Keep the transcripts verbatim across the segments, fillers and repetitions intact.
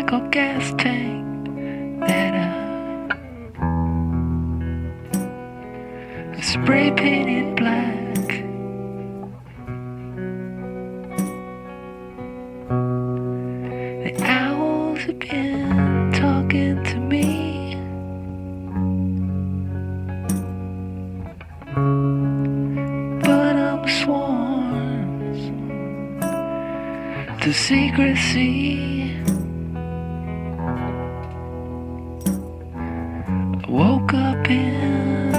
or gas tank that I spray painted black. The owls have been talking to me, but I'm sworn to secrecy. I woke up in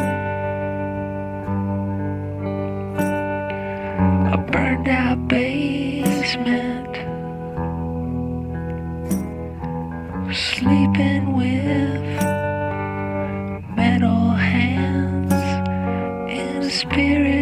a burned out basement, sleeping with metal hands in a spirit